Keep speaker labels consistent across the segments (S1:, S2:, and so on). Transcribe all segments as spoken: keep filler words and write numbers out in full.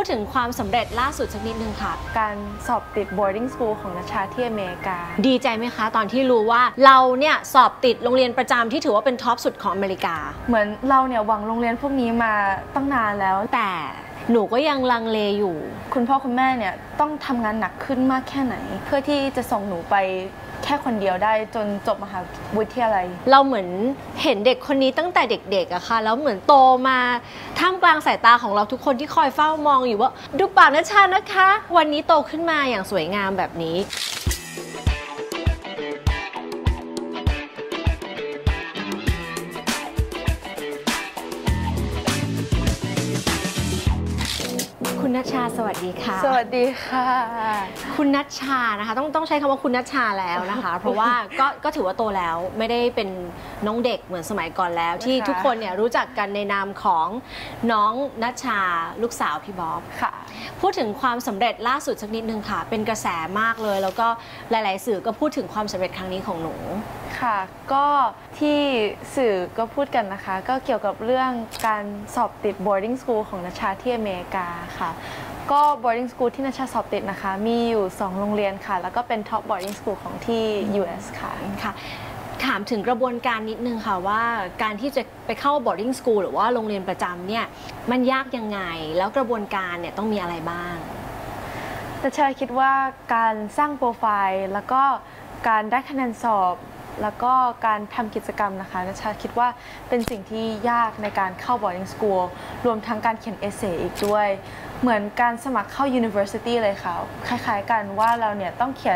S1: ดถึงความสำเร็จล่าสุดสักนิดนึงค่ะ
S2: การสอบติด boarding school ของนัชชาที่อเมริกา
S1: ดีใจไหมคะตอนที่รู้ว่าเราเนี่ยสอบติดโรงเรียนประจำที่ถือว่าเป็นท็อปสุดของอเมริกา
S2: เหมือนเราเนี่ยหวังโรงเรียนพวกนี้มาตั้งนานแล้ว
S1: แต่หนูก็ยังลังเลอยู่
S2: คุณพ่อคุณแม่เนี่ยต้องทำงานหนักขึ้นมากแค่ไหนเพื่อที่จะส่งหนูไปแค่คนเดียวได้จนจบมหาวิทยาลัย
S1: เราเหมือนเห็นเด็กคนนี้ตั้งแต่เด็กๆอะค่ะแล้วเหมือนโตมาท่ามกลางสายตาของเราทุกคนที่คอยเฝ้ามองอยู่ว่าดูปากนัชชานะคะวันนี้โตขึ้นมาอย่างสวยงามแบบนี้คุณนัชชาสวัสดีค่ะ
S2: สวัสดีค่ะ
S1: คุณนัชชานะคะต้องต้องใช้คำว่าคุณนัชชาแล้วนะคะเพราะว่าก็ก็ถือว่าโตแล้วไม่ได้เป็นน้องเด็กเหมือนสมัยก่อนแล้วที่ทุกคนเนี่ยรู้จักกันในนามของน้องนัชชาลูกสาวพี่บ๊อบ
S2: ค่ะ
S1: พูดถึงความสำเร็จล่าสุดสักนิดนึงค่ะเป็นกระแสมากเลยแล้วก็หลายๆสื่อก็พูดถึงความสำเร็จครั้งนี้ของหนู
S2: ค่ะก็ที่สื่อก็พูดกันนะคะก็เกี่ยวกับเรื่องการสอบติด boarding school ของนัชชาที่อเมริกาค่ะก็ boarding school ที่นัชชาสอบติดนะคะมีอยู่สองโรงเรียนค่ะแล้วก็เป็น top boarding school ของที่ ยู เอส ค่ะ
S1: ค่ะถามถึงกระบวนการนิดนึงค่ะว่าการที่จะไปเข้า boarding school หรือว่าโรงเรียนประจำเนี่ยมันยากยังไงแล้วกระบวนการเนี่ยต้องมีอะไรบ้าง
S2: นัชชาคิดว่าการสร้างโปรไฟล์แล้วก็การได้คะแนนสอบแล้วก็การทำกิจกรรมนะคะนัชชาคิดว่าเป็นสิ่งที่ยากในการเข้า boarding school รวมทั้งการเขียนเอเซอีกด้วยเหมือนการสมัครเข้า university เลยค่ะคล้ายๆกันว่าเราเนี่ยต้องเขียน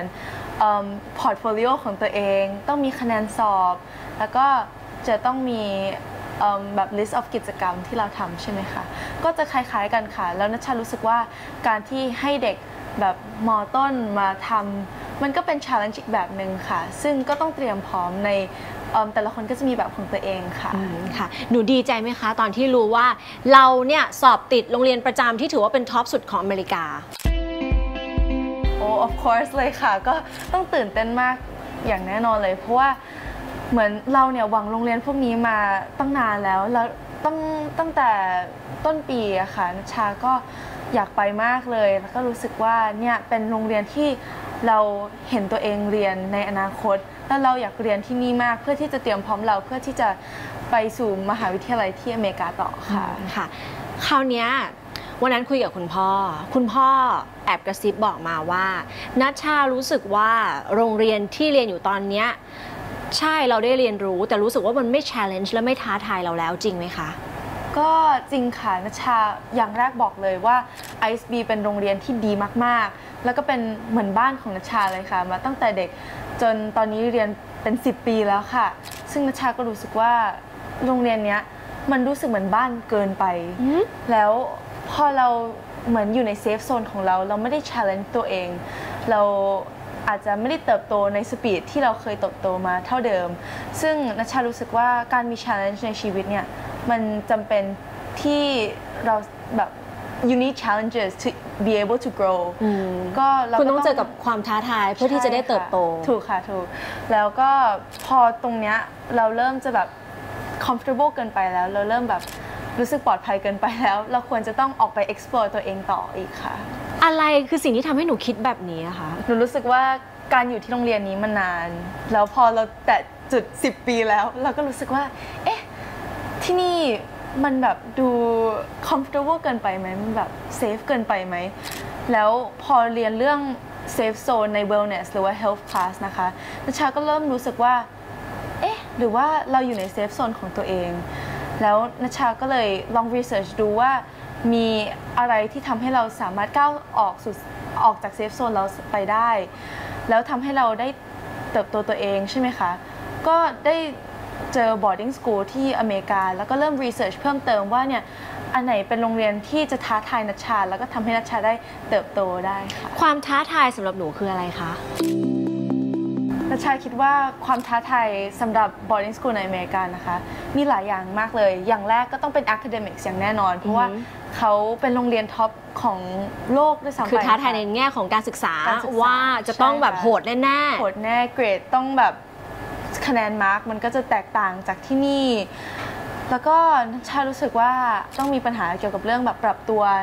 S2: portfolio ของตัวเองต้องมีคะแนนสอบแล้วก็จะต้องมีแบบ list of กิจกรรมที่เราทำใช่ไหมคะก็จะคล้ายๆกันค่ะแล้วนัชชารู้สึกว่าการที่ให้เด็กแบบม.ต้นมาทำมันก็เป็น challenge อีกแบบหนึ่งค่ะซึ่งก็ต้องเตรียมพร้อมในแต่ละคนก็จะมีแบบของตัวเองค่ะ
S1: ค่ะหนูดีใจไหมคะตอนที่รู้ว่าเราเนี่ยสอบติดโรงเรียนประจำที่ถือว่าเป็นท็อปสุดของอเมริกา
S2: โอ้ of course เลยค่ะก็ต้องตื่นเต้นมากอย่างแน่นอนเลยเพราะว่าเหมือนเราเนี่ยหวังโรงเรียนพวกนี้มาตั้งนานแล้วแล้วตั้งตั้งแต่ต้นปีอะค่ะนัชชาก็อยากไปมากเลยแล้วก็รู้สึกว่าเนี่ยเป็นโรงเรียนที่เราเห็นตัวเองเรียนในอนาคตแล้วเราอยากเรียนที่นี่มากเพื่อที่จะเตรียมพร้อมเราเพื่อที่จะไปสู่มหาวิทยาลัยที่อเมริกาต่อค่ะ
S1: ค่ะคราวนี้วันนั้นคุยกับคุณพ่อคุณพ่อแอบกระซิบบอกมาว่านัชชารู้สึกว่าโรงเรียนที่เรียนอยู่ตอนนี้ใช่เราได้เรียนรู้แต่รู้สึกว่ามันไม่ challenge และไม่ท้าทายเราแล้วจริงไหมคะ
S2: ก็จริงค่ะนัชชาอย่างแรกบอกเลยว่า ไอ เอส บี เป็นโรงเรียนที่ดีมากๆแล้วก็เป็นเหมือนบ้านของนัชชาเลยค่ะมาตั้งแต่เด็กจนตอนนี้เรียนเป็นสิบปีแล้วค่ะซึ่งนัชชาก็รู้สึกว่าโรงเรียนเนี้ยมันรู้สึกเหมือนบ้านเกินไปแล้วพอเราเหมือนอยู่ในเซฟโซนของเราเราไม่ได้ challenge ตัวเองเราอาจจะไม่ได้เติบโตในสปีดที่เราเคยเติบโตมาเท่าเดิมซึ่งนัชชารู้สึกว่าการมี challenge ในชีวิตเนี่ยมันจำเป็นที่เราแบบ you need challenges to be able to grow
S1: ก็คุณต้องเจอกับความท้าทายเพื่อที่จะได้เติบโต
S2: ถูกค่ะถูกแล้วก็พอตรงเนี้ยเราเริ่มจะแบบ comfortable เกินไปแล้วเราเริ่มแบบรู้สึกปลอดภัยเกินไปแล้วเราควรจะต้องออกไป explore ตัวเองต่ออีกค่ะ
S1: อะไรคือสิ่งที่ทำให้หนูคิดแบบนี้อะคะ
S2: หนูรู้สึกว่าการอยู่ที่โรงเรียนนี้มานานแล้วพอเราแตะจุดสิบปีแล้วเราก็รู้สึกว่าเอ๊ะที่นี่มันแบบดู comfortable เกินไปไหมมันแบบ safe เกินไปไหมแล้วพอเรียนเรื่อง safe zone ใน wellness หรือว่า health class นะคะนัชชาก็เริ่มรู้สึกว่าเอ๊ะหรือว่าเราอยู่ใน safe zone ของตัวเองแล้วนัชชาก็เลยลอง research ดูว่ามีอะไรที่ทำให้เราสามารถก้าวออกสู่ออกจาก safe zone เราไปได้แล้วทำให้เราได้เติบโตตัวเองใช่ไหมคะก็ได้เจอ boarding school ที่อเมริกาแล้วก็เริ่ม research เพิ่มเติมว่าเนี่ยอันไหนเป็นโรงเรียนที่จะท้าทายนัชชาแล้วก็ทำให้นัชชาได้เติบโตได้ค่ะ
S1: ความท้าทายสำหรับหนูคืออะไรคะ
S2: นัชชาคิดว่าความท้าทายสำหรับ boarding school ในอเมริกานะคะมีหลายอย่างมากเลยอย่างแรกก็ต้องเป็น academics อย่างแน่นอนเพราะว่าเขาเป็นโรงเรียนท็อปของโลกด้วยซ้ำไป
S1: คือท้าทายในแง่ของการศึกษาว่าจะต้องแบบโหดแน่
S2: ๆโหดแน่เกรดต้องแบบคะแนนมาร์กมันก็จะแตกต่างจากที่นี่ แล้วก็นัชชารู้สึกว่าต้องมีปัญหาเกี่ยวกับเรื่องแบบปรับตัว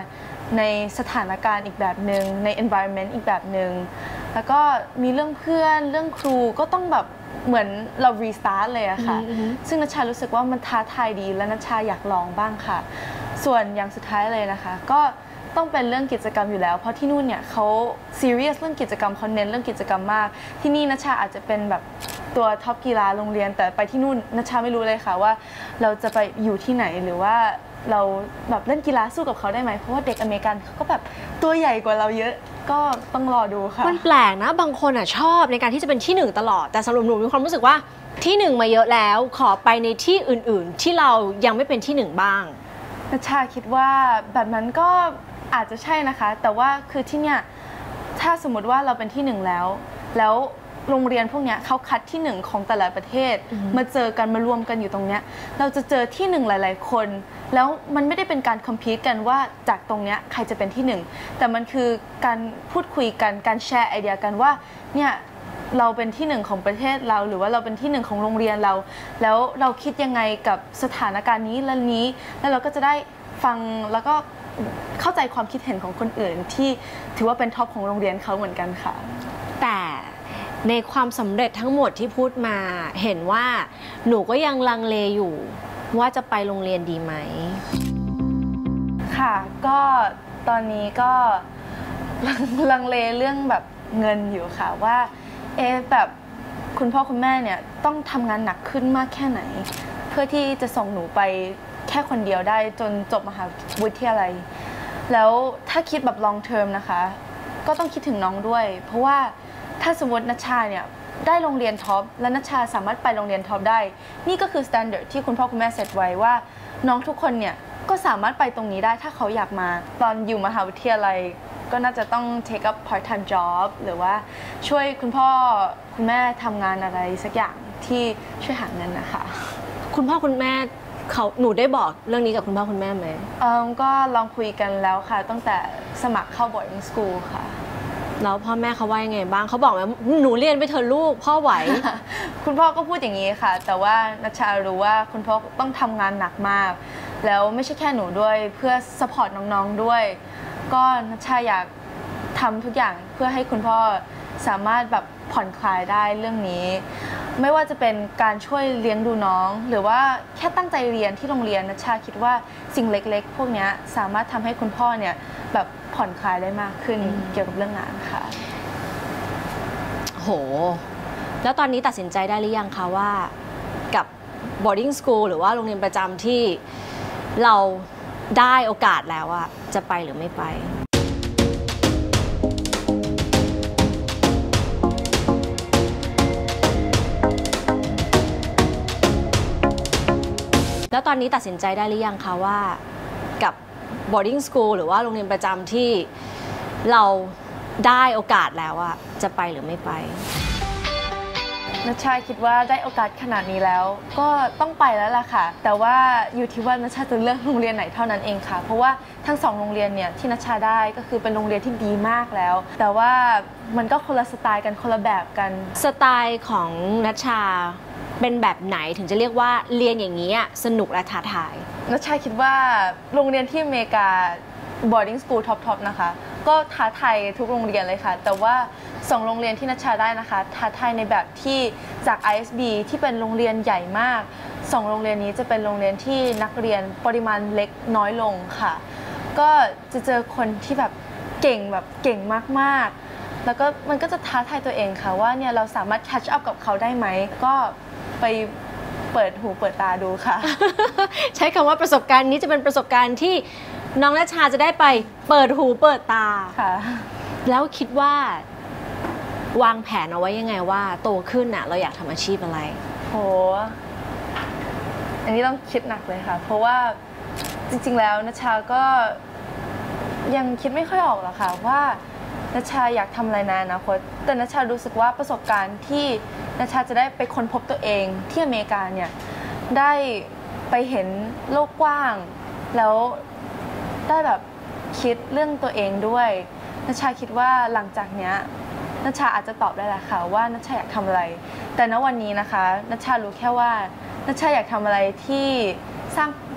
S2: ในสถานการณ์อีกแบบหนึ่งใน environment อีกแบบหนึ่งแล้วก็มีเรื่องเพื่อนเรื่องครูก็ต้องแบบเหมือนเรา restart เลยอะค่ะ
S1: อืม
S2: ซึ่งนัชชารู้สึกว่ามันท้าทายดีและนัชชาอยากลองบ้างค่ะส่วนอย่างสุดท้ายเลยนะคะก็ต้องเป็นเรื่องกิจกรรมอยู่แล้วเพราะที่นู่นเนี่ยเขา serious เรื่องกิจกรรมเขาเน้นเรื่องกิจกรรมมากที่นี่นัชชาอาจจะเป็นแบบตัวท็อปกีฬาโรงเรียนแต่ไปที่นู่นนัชชาไม่รู้เลยค่ะว่าเราจะไปอยู่ที่ไหนหรือว่าเราแบบเล่นกีฬาสู้กับเขาได้ไหมเพราะว่าเด็กอเมริกันเขาก็แบบตัวใหญ่กว่าเราเยอะก็ต้องรอดูค่ะ
S1: มันแปลกนะบางคนอ่ะชอบในการที่จะเป็นที่หนึ่งตลอดแต่สำหรับหนูมีความรู้สึกว่าที่หนึ่งมาเยอะแล้วขอไปในที่อื่นๆที่เรายังไม่เป็นที่หนึ่งบ้าง
S2: นัชชาคิดว่าแบบนั้นก็อาจจะใช่นะคะแต่ว่าคือที่เนี่ยถ้าสมมติว่าเราเป็นที่หนึ่งแล้วแล้วโรงเรียนพวกนี้เขาคัดที่หนึ่งของแต่ละประเทศ mm-hmm. มาเจอกันมารวมกันอยู่ตรงเนี้ยเราจะเจอที่หนึ่งหลายๆคนแล้วมันไม่ได้เป็นการคอมพีตกันว่าจากตรงเนี้ยใครจะเป็นที่หนึ่งแต่มันคือการพูดคุยกันการแชร์ไอเดียกันว่าเนี่ยเราเป็นที่หนึ่งของประเทศเราหรือว่าเราเป็นที่หนึ่งของโรงเรียนเราแล้วเราคิดยังไงกับสถานการณ์นี้และนี้แล้วเราก็จะได้ฟังแล้วก็เข้าใจความคิดเห็นของคนอื่นที่ถือว่าเป็นท็อปของโรงเรียนเขาเหมือนกันค่ะ
S1: แต่ในความสำเร็จทั้งหมดที่พูดมาเห็นว่าหนูก็ยังลังเลอยู่ว่าจะไปโรงเรียนดีไหม
S2: ค่ะก็ตอนนี้ก็ลังเลเรื่องแบบเงินอยู่ค่ะว่าเอ๊ะแบบคุณพ่อคุณแม่เนี่ยต้องทำงานหนักขึ้นมากแค่ไหนเพื่อที่จะส่งหนูไปแค่คนเดียวได้จนจบมหาวิทยาลัยแล้วถ้าคิดแบบ long term นะคะก็ต้องคิดถึงน้องด้วยเพราะว่าถ้าสมมตินัชชาเนี่ยได้โรงเรียนท็อปและนัชชาสามารถไปโรงเรียนท็อปได้นี่ก็คือ standard ที่คุณพ่อคุณแม่เซตไว้ว่าน้องทุกคนเนี่ยก็สามารถไปตรงนี้ได้ถ้าเขาอยากมาตอนอยู่มหาวิทยาลัยก็น่าจะต้อง take up part time job หรือว่าช่วยคุณพ่อคุณแม่ทำงานอะไรสักอย่างที่ช่วยหาเงินนะคะ
S1: คุณพ่อคุณแม่เขาหนูได้บอกเรื่องนี้กับคุณพ่อคุณแม่ไหม
S2: เออก็ลองคุยกันแล้วค่ะตั้งแต่สมัครเข้า boarding school ค่ะ
S1: แล้วพ่อแม่เขาว่ายังไงบ้างเขาบอกไหมหนูเรียนไปเถอะลูกพ่อไหว
S2: คุณพ่อก็พูดอย่างนี้ค่ะแต่ว่านัชชารู้ว่าคุณพ่อต้องทำงานหนักมากแล้วไม่ใช่แค่หนูด้วยเพื่อสปอร์ตน้องๆด้วยก็นัชชาอยากทำทุกอย่างเพื่อให้คุณพ่อสามารถแบบผ่อนคลายได้เรื่องนี้ไม่ว่าจะเป็นการช่วยเลี้ยงดูน้องหรือว่าแค่ตั้งใจเรียนที่โรงเรียนนัชชาคิดว่าสิ่งเล็กๆพวกนี้สามารถทำให้คุณพ่อเนี่ยแบบผ่อนคลายได้มากขึ้นเกี่ยวกับเรื่องงานค่ะ
S1: โหแล้วตอนนี้ตัดสินใจได้หรือยังคะว่ากับ boarding school หรือว่าโรงเรียนประจำที่เราได้โอกาสแล้วอะจะไปหรือไม่ไปแล้วตอนนี้ตัดสินใจได้หรือยังคะว่ากับ boarding school หรือว่าโรงเรียนประจำที่เราได้โอกาสแล้วอะจะไปหรือไม่ไป
S2: นัชชาคิดว่าได้โอกาสขนาดนี้แล้วก็ต้องไปแล้วล่ะค่ะแต่ว่าอยู่ที่ว่านัชชาจะเลือกโรงเรียนไหนเท่านั้นเองค่ะเพราะว่าทั้งสองโรงเรียนเนี่ยที่นัชชาได้ก็คือเป็นโรงเรียนที่ดีมากแล้วแต่ว่ามันก็คนละสไตล์กันคนละแบบกัน
S1: สไตล์ของนัชชาเป็นแบบไหนถึงจะเรียกว่าเรียนอย่างนี้สนุกและท้าทาย
S2: นัชชาคิดว่าโรงเรียนที่อเมริกา boarding school top top นะคะก็ท้าทายทุกโรงเรียนเลยค่ะแต่ว่าสองโรงเรียนที่นัชชาได้นะคะท้าทายในแบบที่จาก ไอ เอส บี ที่เป็นโรงเรียนใหญ่มากสองโรงเรียนนี้จะเป็นโรงเรียนที่นักเรียนปริมาณเล็กน้อยลงค่ะก็จะเจอคนที่แบบเก่งแบบเก่งมากๆแล้วก็มันก็จะท้าทายตัวเองค่ะว่าเนี่ยเราสามารถ catch up กับเขาได้ไหมก็ไปเปิดหูเปิดตาดูค่ะ
S1: ใช้คำว่าประสบการณ์นี้จะเป็นประสบการณ์ที่น้องนัชชาจะได้ไปเปิดหูเปิดตา
S2: ค่ะ
S1: แล้วคิดว่าวางแผนเอาไว้ยังไงว่าโตขึ้นน่ะเราอยากทำอาชีพอะไร
S2: โหอันนี้ต้องคิดหนักเลยค่ะเพราะว่าจริงๆแล้วนัชชาก็ยังคิดไม่ค่อยออกหรอกค่ะว่านัชชาอยากทำอะไรในอนาคตแต่นัชชารู้สึกว่าประสบการณ์ที่นัชชาจะได้ไปค้นพบตัวเองที่อเมริกาเนี่ยได้ไปเห็นโลกกว้างแล้วได้แบบคิดเรื่องตัวเองด้วยนัชชาคิดว่าหลังจากเนี้ยนัชชาอาจจะตอบได้แหละค่ะว่านัชชาอยากทำอะไรแต่ณวันนี้นะคะนัชชารู้แค่ว่านัชชาอยากทำอะไรที่สร้างป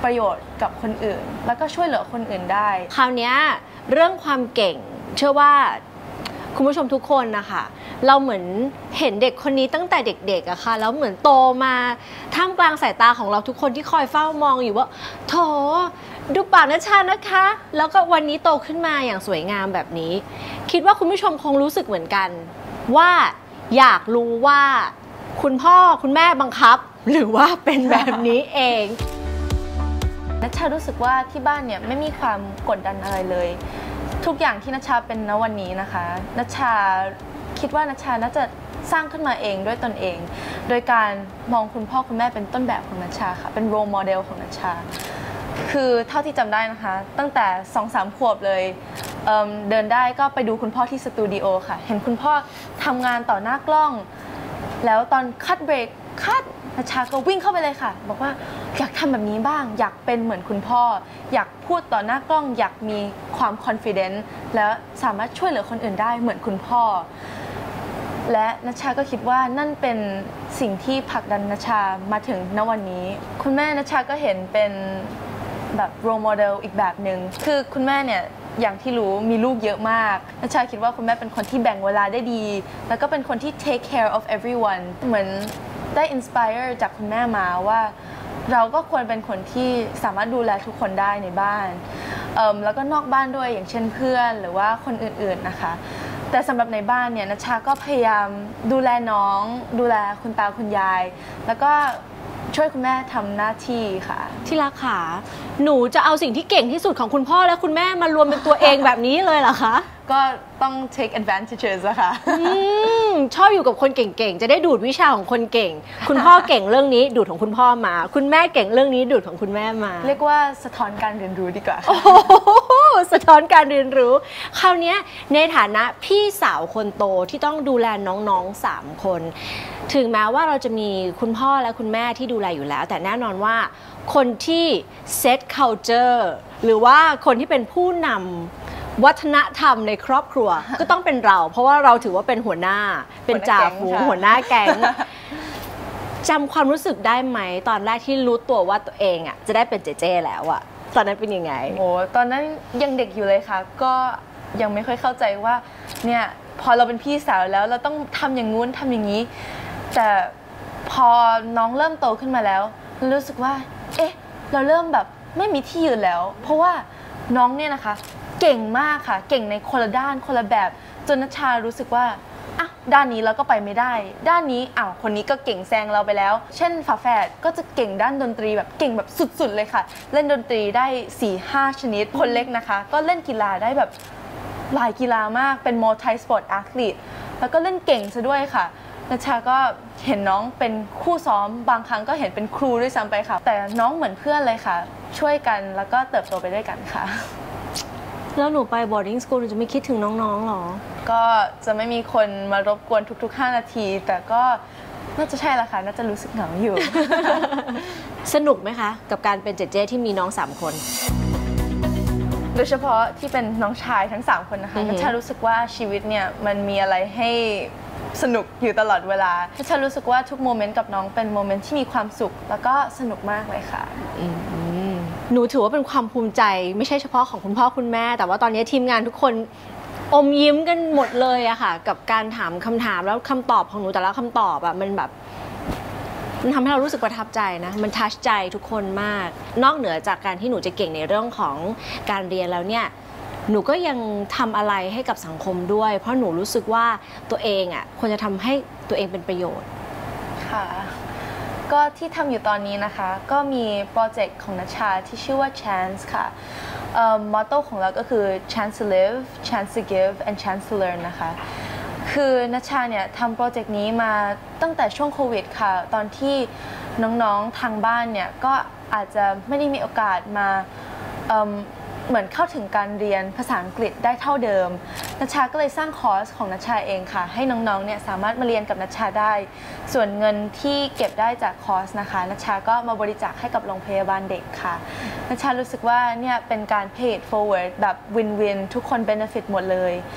S2: ประโยชน์กับคนอื่นแล้วก็ช่วยเหลือคนอื่นได้
S1: คราวนี้เรื่องความเก่งเชื่อว่าคุณผู้ชมทุกคนนะคะเราเหมือนเห็นเด็กคนนี้ตั้งแต่เด็กๆอะค่ะแล้วเหมือนโตมาท่ามกลางสายตาของเราทุกคนที่คอยเฝ้ามองอยู่ว่าโถดูปากนัชชานะคะแล้วก็วันนี้โตขึ้นมาอย่างสวยงามแบบนี้คิดว่าคุณผู้ชมคงรู้สึกเหมือนกันว่าอยากรู้ว่าคุณพ่อคุณแม่บังคับหรือว่าเป็นแบบนี้เอง
S2: นัชชารู้สึกว่าที่บ้านเนี่ยไม่มีความกดดันอะไรเลยทุกอย่างที่นัชชาเป็นณวันนี้นะคะนัชชาคิดว่านัชชาน่าจะสร้างขึ้นมาเองด้วยตนเองโดยการมองคุณพ่อคุณแม่เป็นต้นแบบของนัชชาค่ะเป็นโรลโมเดลของนัชชาคือเท่าที่จำได้นะคะตั้งแต่ สองสาม ขวบเลย เ, เดินได้ก็ไปดูคุณพ่อที่สตูดิโอค่ะเห็นคุณพ่อทำงานต่อหน้ากล้องแล้วตอนคัดเบรกคัดนัชชาก็วิ่งเข้าไปเลยค่ะบอกว่าอยากทำแบบนี้บ้างอยากเป็นเหมือนคุณพ่ออยากพูดต่อหน้ากล้องอยากมีความคอนฟิเดนซ์แล้วสามารถช่วยเหลือคนอื่นได้เหมือนคุณพ่อและนัชชาก็คิดว่านั่นเป็นสิ่งที่ผลักดันนัชชามาถึงณวันนี้คุณแม่นัชชาก็เห็นเป็นแบบโรลโมเดลอีกแบบหนึ่งคือคุณแม่เนี่ยอย่างที่รู้มีลูกเยอะมากนัชชาคิดว่าคุณแม่เป็นคนที่แบ่งเวลาได้ดีแล้วก็เป็นคนที่ take care of everyone เหมือนได้ inspire จากคุณแม่มาว่าเราก็ควรเป็นคนที่สามารถดูแลทุกคนได้ในบ้านแล้วก็นอกบ้านด้วยอย่างเช่นเพื่อนหรือว่าคนอื่นๆนะคะแต่สำหรับในบ้านเนี่ยนัชชาก็พยายามดูแลน้องดูแลคุณตาคุณยายแล้วก็ช่วยคุณแม่ทำหน้าที่ค่ะ
S1: ที่รักค่ะหนูจะเอาสิ่งที่เก่งที่สุดของคุณพ่อและคุณแม่มารวมเป็นตัวเองแบบนี้เลยเหรอคะ
S2: ก็ต้อง take advantages อะค่ะ
S1: ชอบอยู่กับคนเก่งๆจะได้ดูดวิชาของคนเก่งคุณพ่อเก่งเรื่องนี้ดูดของคุณพ่อมาคุณแม่เก่งเรื่องนี้ดูดของคุณแม่มา
S2: เรียกว่าสะท้อนการเรียนรู้ดีกว่า
S1: โอ้โหสะท้อนการเรียนรู้คราวนี้ในฐานะพี่สาวคนโตที่ต้องดูแลน้องๆสามคนถึงแม้ว่าเราจะมีคุณพ่อและคุณแม่ที่ดูแลอยู่แล้วแต่แน่นอนว่าคนที่ set culture หรือว่าคนที่เป็นผู้นำวัฒนธรรมในครอบครัวก็ต้องเป็นเราเพราะว่าเราถือว่าเป็นหัวหน้าเป็นจ่าฝูงหัวหน้าแก๊งจำความรู้สึกได้ไหมตอนแรกที่รู้ตัวว่าตัวเองอ่ะจะได้เป็นเจเจแล้วอ่ะตอนนั้นเป็นยังไง
S2: โอ้ตอนนั้นยังเด็กอยู่เลยค่ะก็ยังไม่ค่อยเข้าใจว่าเนี่ยพอเราเป็นพี่สาวแล้วเราต้องทำอย่างงู้นทำอย่างนี้แต่พอน้องเริ่มโตขึ้นมาแล้วรู้สึกว่าเอ๊ะเราเริ่มแบบไม่มีที่ยืนแล้วเพราะว่าน้องเนี่ยนะคะเก่งมากค่ะเก่งในคนละด้านคนละแบบจนนัชชารู้สึกว่าอ่ะด้านนี้เราก็ไปไม่ได้ด้านนี้อ้าวคนนี้ก็เก่งแซงเราไปแล้วเช่นฝาแฝดก็จะเก่งด้านดนตรีแบบเก่งแบบสุดๆเลยค่ะเล่นดนตรีได้ สี่ห้า ชนิดคนเล็กนะคะก็เล่นกีฬาได้แบบหลายกีฬามากเป็น multi sport athlete แล้วก็เล่นเก่งซะด้วยค่ะนัชชาก็เห็นน้องเป็นคู่ซ้อมบางครั้งก็เห็นเป็นครูด้วยซ้ำไปค่ะแต่น้องเหมือนเพื่อนเลยค่ะช่วยกันแล้วก็เติบโตไปด้วยกันค่ะ
S1: แล้วหนูไป boarding school หนูจะไม่คิดถึงน้องๆหรอ
S2: ก็จะไม่มีคนมารบกวนทุกๆห้านาทีแต่ก็น่าจะใช่ละค่ะน่าจะรู้สึกเหงาอยู่
S1: สนุกไหมคะกับการเป็นเจเจที่มีน้องสามคน
S2: โดยเฉพาะที่เป็นน้องชายทั้งสามคนนะคะนัชชารู้สึกว่าชีวิตเนี่ยมันมีอะไรให้สนุกอยู่ตลอดเวลานัชชารู้สึกว่าทุกโมเมนต์กับน้องเป็นโมเมนต์ที่มีความสุขแล้วก็สนุกมากเลยค่ะ
S1: หนูถือว่าเป็นความภูมิใจไม่ใช่เฉพาะของคุณพ่อคุณแม่แต่ว่าตอนนี้ทีมงานทุกคนอมยิ้มกันหมดเลยอะค่ะกับการถามคำถามแล้วคำตอบของหนูแต่ละคำตอบอะมันแบบมันทำให้เรารู้สึกประทับใจนะมันทัชใจทุกคนมากนอกเหนือจากการที่หนูจะเก่งในเรื่องของการเรียนแล้วเนี่ยหนูก็ยังทำอะไรให้กับสังคมด้วยเพราะหนูรู้สึกว่าตัวเองอะควรจะทำให้ตัวเองเป็นประโยชน์
S2: ค่ะก็ที่ทำอยู่ตอนนี้นะคะก็มีโปรเจกต์ของนัชชาที่ชื่อว่า Chance ค่ะมอตโต้ของเราก็คือ Chance to live Chance to give and Chance to learn นะคะคือนัชชาเนี่ยทำโปรเจกต์นี้มาตั้งแต่ช่วงโควิดค่ะตอนที่น้องๆทางบ้านเนี่ยก็อาจจะไม่ได้มีโอกาสมาเหมือนเข้าถึงการเรียนภาษาอังกฤษได้เท่าเดิมนัชชาก็เลยสร้างคอร์สของนัชชาเองค่ะให้น้องๆเนี่ยสามารถมาเรียนกับนัชชาได้ส่วนเงินที่เก็บได้จากคอร์สนะคะนัชชาก็มาบริจาคให้กับโรงพยาบาลเด็กค่ะนัชชารู้สึกว่าเนี่ยเป็นการ pay it forward แบบ win-win ทุกคน benefit หมดเลย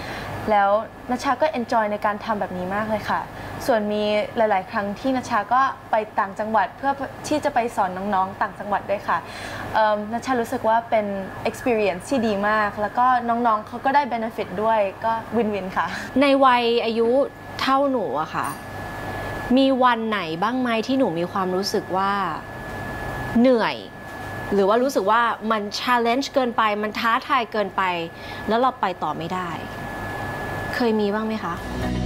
S2: แล้วนัชชาก็ enjoy ในการทำแบบนี้มากเลยค่ะส่วนมีหลายๆครั้งที่นัชชาก็ไปต่างจังหวัดเพื่อที่จะไปสอนน้องๆต่างจังหวัดด้วยค่ะนัชชารู้สึกว่าเป็น experience ที่ดีมากแล้วก็น้องๆเขาก็ได้ benefit ด้วยก็วินวินค่ะ
S1: ในวัยอายุเท่าหนูอะค่ะมีวันไหนบ้างไหมที่หนูมีความรู้สึกว่าเหนื่อยหรือว่ารู้สึกว่ามัน challenge เกินไปมันท้าทายเกินไปแล้วเราไปต่อไม่ได้เคยมีบ้างไหมคะ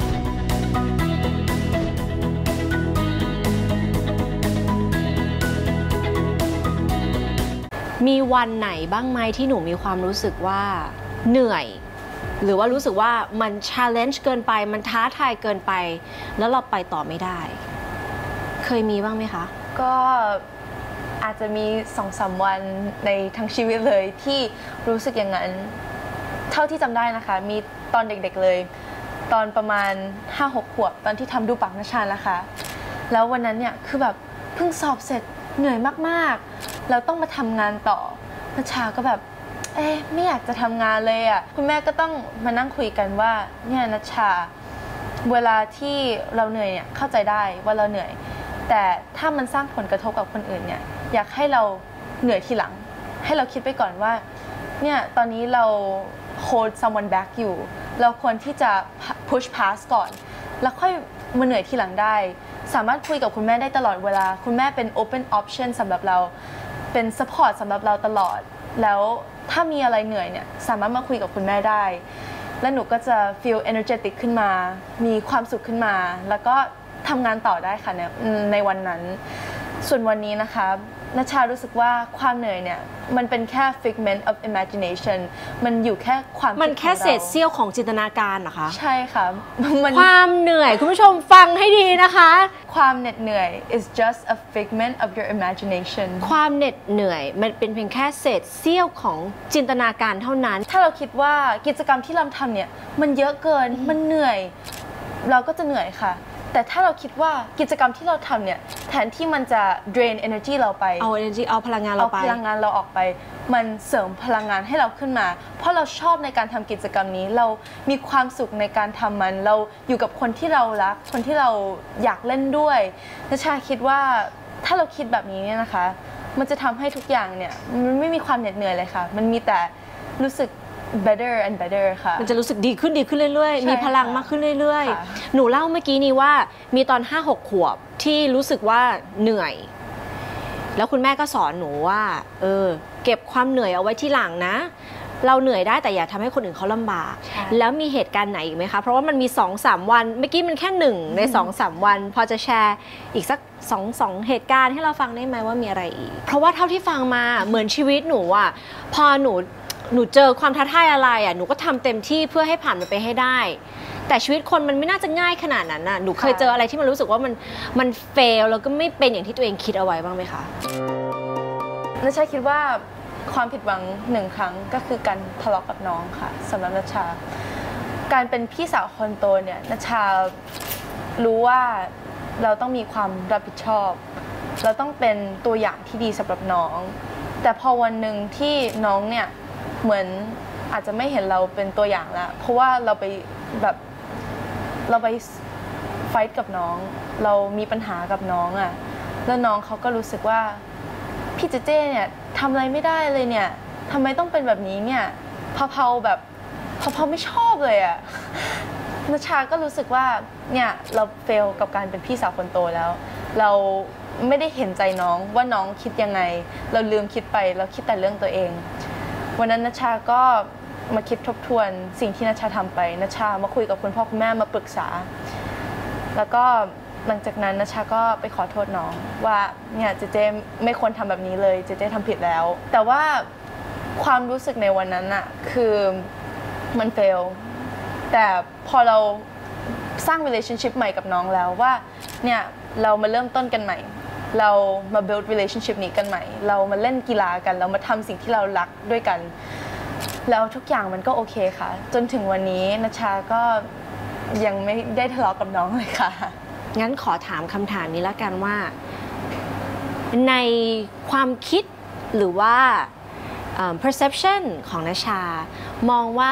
S1: มีวันไหนบ้างไหมที่หนูมีความรู้สึกว่าเหนื่อยหรือว่ารู้สึกว่ามัน challenge เกินไปมันท้าทายเกินไปแล้วเราไปต่อไม่ได้เคยมีบ้างไหมคะ
S2: ก็อาจจะมีสองสามวันในทั้งชีวิตเลยที่รู้สึกอย่างนั้นเท่าที่จำได้นะคะมีตอนเด็กๆเลยตอนประมาณ ห้าหก ขวบตอนที่ทำดูปากนัชชานะคะแล้ววันนั้นเนี่ยคือแบบเพิ่งสอบเสร็จเหนื่อยมากๆแล้วต้องมาทำงานต่อนัชชาก็แบบเอ๊ะไม่อยากจะทำงานเลยอ่ะคุณแม่ก็ต้องมานั่งคุยกันว่าเนี่ยนัชชาเวลาที่เราเหนื่อยเนี่ยเข้าใจได้ว่าเราเหนื่อยแต่ถ้ามันสร้างผลกระทบกับคนอื่นเนี่ยอยากให้เราเหนื่อยทีหลังให้เราคิดไปก่อนว่าเนี่ยตอนนี้เรา hold someone back อยู่เราควรที่จะ push past ก่อนแล้วค่อยมาเหนื่อยทีหลังได้สามารถคุยกับคุณแม่ได้ตลอดเวลาคุณแม่เป็น open option สำหรับเราเป็น support สำหรับเราตลอดแล้วถ้ามีอะไรเหนื่อยเนี่ยสามารถมาคุยกับคุณแม่ได้และหนูก็จะ feel energetic ขึ้นมามีความสุขขึ้นมาแล้วก็ทำงานต่อได้ค่ะในในวันนั้นส่วนวันนี้นะคะนัชชารู้สึกว่าความเหนื่อยเนี่ยมันเป็นแค่ figment of imagination มันอยู่แค่ความ
S1: มันแค่เศษเสี้ยวของจินตนาการเหรอคะ
S2: ใช่ค่ะ
S1: ความเหนื่อยคุณผู้ชมฟังให้ดีนะคะ
S2: ความเหน็ดเหนื่อย is just a figment of your imagination
S1: ความเหน็ดเหนื่อยมันเป็นเพียงแค่เศษเสี้ยวของจินตนาการเท่านั้น
S2: ถ้าเราคิดว่ากิจกรรมที่เราทำเนี่ยมันเยอะเกินมันเหนื่อยเราก็จะเหนื่อยค่ะแต่ถ้าเราคิดว่ากิจกรรมที่เราทำเนี่ยแทนที่มันจะ drain energy เราไป
S1: เอา energy เอาพลังงานเราไป
S2: เอาพลังงานเราออกไปมันเสริมพลังงานให้เราขึ้นมาเพราะเราชอบในการทำกิจกรรมนี้เรามีความสุขในการทำมันเราอยู่กับคนที่เรารักคนที่เราอยากเล่นด้วยนัชชาคิดว่าถ้าเราคิดแบบนี้เนี่ยนะคะมันจะทำให้ทุกอย่างเนี่ยมันไม่มีความเหน็ดเหนื่อยเลยค่ะมันมีแต่รู้สึกbetter and better ค่ะ
S1: มันจะรู้สึกดีขึ้นดีขึ้นเรื่อยๆมีพลังมากขึ้นเรื่อยๆหนูเล่าเมื่อกี้นี้ว่ามีตอน ห้าหก ขวบที่รู้สึกว่าเหนื่อยแล้วคุณแม่ก็สอนหนูว่าเออเก็บความเหนื่อยเอาไว้ที่หลังนะเราเหนื่อยได้แต่อย่าทำให้คนอื่นเขาลำบากแล้วมีเหตุการณ์ไหนอีกไหมคะเพราะว่ามันมี สองสาม วันเมื่อกี้มันแค่หนึ่งใน สองสาม วันพอจะแชร์อีกสักสองสองเหตุการณ์ให้เราฟังได้ไหมว่ามีอะไรอีกเพราะว่าเท่าที่ฟังมาเหมือนชีวิตหนูอ่ะพอหนูหนูเจอความท้าทายอะไรอ่ะหนูก็ทำเต็มที่เพื่อให้ผ่านมันไปให้ได้แต่ชีวิตคนมันไม่น่าจะง่ายขนาดนั้นน่ะหนูเคยเจออะไรที่มันรู้สึกว่ามันมันเฟลแล้วก็ไม่เป็นอย่างที่ตัวเองคิดเอาไว้บ้างไหมคะ
S2: นัชชาคิดว่าความผิดหวังหนึ่งครั้งก็คือการทะเลาะกับน้องค่ะสำหรับนัชชาการเป็นพี่สาวคนโตเนี่ยนัชชารู้ว่าเราต้องมีความรับผิดชอบเราต้องเป็นตัวอย่างที่ดีสำหรับน้องแต่พอวันหนึ่งที่น้องเนี่ยเหมือนอาจจะไม่เห็นเราเป็นตัวอย่างแล้วเพราะว่าเราไปแบบเราไปไฟท์กับน้องเรามีปัญหากับน้องอ่ะแล้วน้องเขาก็รู้สึกว่าพี่เจเจเนี่ยทำอะไรไม่ได้เลยเนี่ยทำไมต้องเป็นแบบนี้เนี่ยพะเพาแบบพะเพาไม่ชอบเลยอ่ะนัชชาก็รู้สึกว่าเนี่ยเราเฟลกับการเป็นพี่สาวคนโตแล้วเราไม่ได้เห็นใจน้องว่าน้องคิดยังไงเราลืมคิดไปเราคิดแต่เรื่องตัวเองวันนั้นนัชชาก็มาคิดทบทวนสิ่งที่นัชชาทำไปนัชชามาคุยกับคุณพ่อคุณแม่มาปรึกษาแล้วก็หลังจากนั้นนัชชาก็ไปขอโทษน้องว่าเนี่ยเจเจไม่ควรทำแบบนี้เลยเจเจทำผิดแล้วแต่ว่าความรู้สึกในวันนั้นอะคือมันเฟลแต่พอเราสร้าง relationship ใหม่กับน้องแล้วว่าเนี่ยเรามาเริ่มต้นกันใหม่เรามา build relationship นี้กันใหม่เรามาเล่นกีฬากันเรามาทำสิ่งที่เรารักด้วยกันแล้วทุกอย่างมันก็โอเคค่ะจนถึงวันนี้นัชชาก็ยังไม่ได้ทะเลาะกับน้องเลยค่ะ
S1: งั้นขอถามคำถามนี้ละกันว่าในความคิดหรือว่า perception ของนัชชามองว่า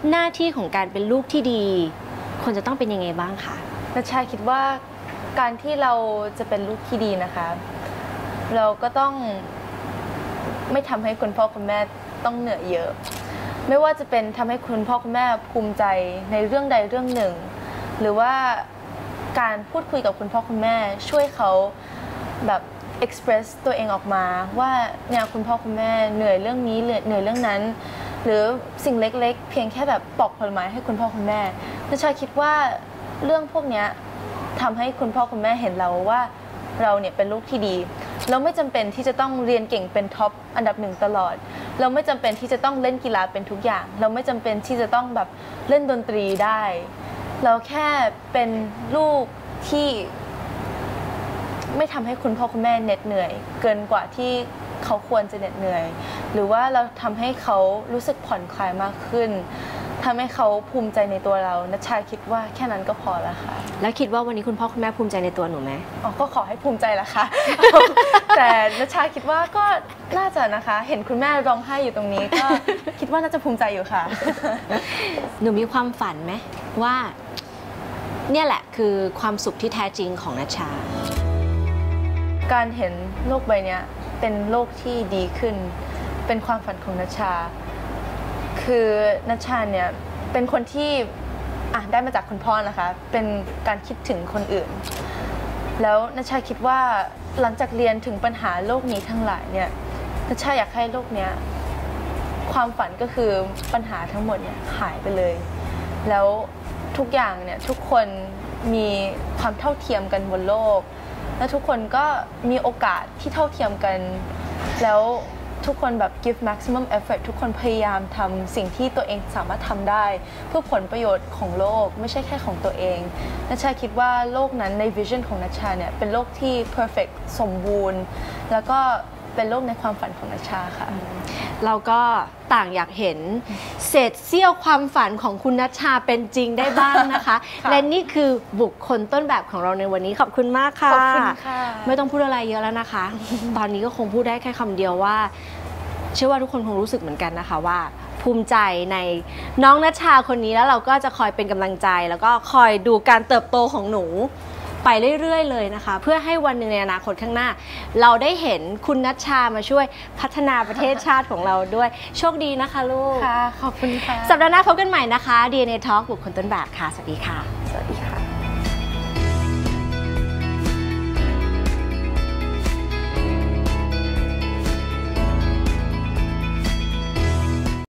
S1: หน้าที่ของการเป็นลูกที่ดีควรจะต้องเป็นยังไงบ้างคะ
S2: นัชชาคิดว่าการที่เราจะเป็นลูกที่ดีนะคะเราก็ต้องไม่ทำให้คุณพ่อคุณแม่ต้องเหนื่อยเยอะไม่ว่าจะเป็นทำให้คุณพ่อคุณแม่ภูมิใจในเรื่องใดเรื่องหนึ่งหรือว่าการพูดคุยกับคุณพ่อคุณแม่ช่วยเขาแบบ express ตัวเองออกมาว่าเนี่ยคุณพ่อคุณแม่เหนื่อยเรื่องนี้เหนื่อยเรื่องนั้นหรือสิ่งเล็กๆเพียงแค่แบบปอกผลไม้ให้คุณพ่อคุณแม่นัชชาคิดว่าเรื่องพวกนี้ทำให้คุณพ่อคุณแม่เห็นเราว่าเราเนี่ยเป็นลูกที่ดีเราไม่จำเป็นที่จะต้องเรียนเก่งเป็นท็อปอันดับหนึ่งตลอดเราไม่จำเป็นที่จะต้องเล่นกีฬาเป็นทุกอย่างเราไม่จำเป็นที่จะต้องแบบเล่นดนตรีได้เราแค่เป็นลูกที่ไม่ทำให้คุณพ่อคุณแม่เหน็ดเหนื่อยเกินกว่าที่เขาควรจะเหน็ดเหนื่อยหรือว่าเราทำให้เขารู้สึกผ่อนคลายมากขึ้นทำให้เขาภูมิใจในตัวเรานัชชาคิดว่าแค่นั้นก็พอแล้วค่ะ
S1: แล้วคิดว่าวันนี้คุณพ่อคุณแม่ภูมิใจในตัวหนูไหม
S2: อ๋อก็ขอให้ภูมิใจละค่ะ แต่นัชชาคิดว่าก็น่าจะนะคะเห็นคุณแม่ร้องไห้อยู่ตรงนี้ก็คิดว่าน่าจะภูมิใจอยู่ค่ะ
S1: หนูมีความฝันไหมว่าเนี่ยแหละคือความสุขที่แท้จริงของนัชชา
S2: การเห็นโลกใบนี้เป็นโลกที่ดีขึ้นเป็นความฝันของนัชชาคือนัชชาเนี่ยเป็นคนที่อ่ะได้มาจากคุณพ่อนะคะเป็นการคิดถึงคนอื่นแล้วนัชชาคิดว่าหลังจากเรียนถึงปัญหาโลกนี้ทั้งหลายเนี่ยนัชชาอยากให้โลกเนี้ยความฝันก็คือปัญหาทั้งหมดเนี่ยหายไปเลยแล้วทุกอย่างเนี่ยทุกคนมีความเท่าเทียมกันบนโลกและทุกคนก็มีโอกาสที่เท่าเทียมกันแล้วทุกคนแบบ give maximum effort ทุกคนพยายามทำสิ่งที่ตัวเองสามารถทำได้เพื่อผลประโยชน์ของโลกไม่ใช่แค่ของตัวเองนัชชาคิดว่าโลกนั้นใน vision ของนัชชาเนี่ยเป็นโลกที่ perfect สมบูรณ์แล้วก็เป็นโลกในความฝันของนัชชาค่ะ
S1: เราก็ต่างอยากเห็นเศษเสี้ยวความฝันของคุณนัชชาเป็นจริงได้บ้างนะคะ และนี่คือบุคคลต้นแบบของเราในวันนี้ขอบคุณมากค่ะ
S2: ขอบคุณค่ะ
S1: ไม่ต้องพูดอะไรเยอะแล้วนะคะ ตอนนี้ก็คงพูดได้แค่คำเดียวว่าเชื่อว่าทุกคนคงรู้สึกเหมือนกันนะคะว่าภูมิใจในน้องนัชชาคนนี้แล้วเราก็จะคอยเป็นกำลังใจแล้วก็คอยดูการเติบโตของหนูไปเรื่อยๆเลยนะคะเพื่อให้วันหนึ่งในอนาคตข้างหน้าเราได้เห็นคุณนัชชามาช่วยพัฒนาประเทศชาติของเราด้วยโชคดีนะคะลูก
S2: ค่ะขอบคุณค่ะ
S1: สัปดาห์หน้าพบกันใหม่นะคะ ดี เอ็น เอ Talk บุคคลต้นแบบค่ะสวัสดีค่ะ
S2: สวัสดีค่ะ